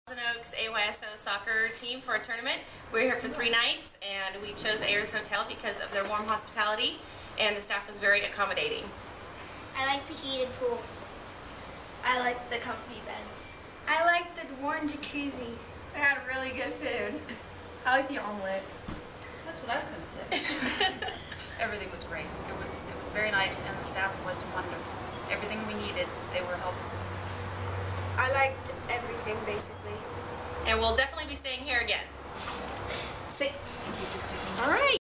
Oaks AYSO soccer team for a tournament. We're here for 3 nights, and we chose Ayres Hotel because of their warm hospitality, and the staff was very accommodating. I like the heated pool. I like the comfy beds. I like the warm jacuzzi. They had really good food. I like the omelet. That's what I was going to say. Everything was great. It was very nice, and the staff was wonderful. Everything we needed, they were helpful. I liked everything, basically. And we'll definitely be staying here again. Thank you. All right.